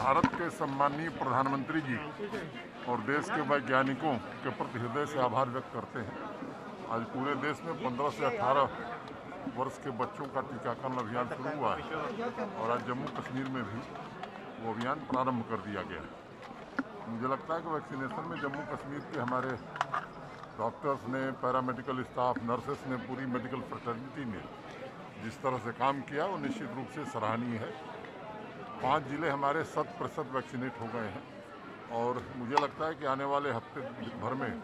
भारत के सम्माननीय प्रधानमंत्री जी और देश के वैज्ञानिकों के प्रति हृदय से आभार व्यक्त करते हैं। आज पूरे देश में 15 से 18 वर्ष के बच्चों का टीकाकरण अभियान शुरू हुआ है और आज जम्मू कश्मीर में भी वो अभियान प्रारंभ कर दिया गया है। मुझे लगता है कि वैक्सीनेशन में जम्मू कश्मीर के हमारे डॉक्टर्स ने, पैरामेडिकल स्टाफ, नर्सेस ने, पूरी मेडिकल फ्रेटर्निटी ने जिस तरह से काम किया वो निश्चित रूप से सराहनीय है। 5 जिले हमारे 100% वैक्सीनेट हो गए हैं और मुझे लगता है कि आने वाले हफ्ते भर में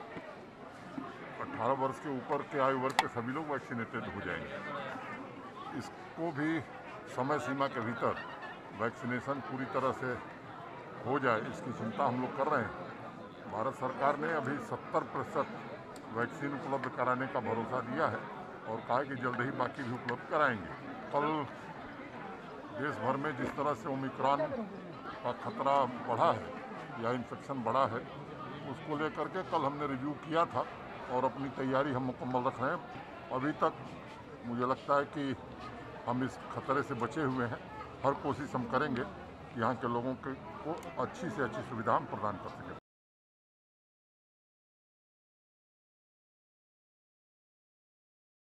18 वर्ष के ऊपर के आयु वर्ग के सभी लोग वैक्सीनेटेड हो जाएंगे। इसको भी समय सीमा के भीतर वैक्सीनेशन पूरी तरह से हो जाए, इसकी चिंता हम लोग कर रहे हैं। भारत सरकार ने अभी 70% वैक्सीन उपलब्ध कराने का भरोसा दिया है और कहा कि जल्द ही बाकी भी उपलब्ध कराएंगे। कल देश भर में जिस तरह से ओमिक्रॉन का खतरा बढ़ा है या इन्फेक्शन बढ़ा है, उसको लेकर के कल हमने रिव्यू किया था और अपनी तैयारी हम मुकम्मल रख रहे हैं। अभी तक मुझे लगता है कि हम इस खतरे से बचे हुए हैं। हर कोशिश हम करेंगे कि यहाँ के लोगों को अच्छी से अच्छी सुविधा हम प्रदान कर सकें।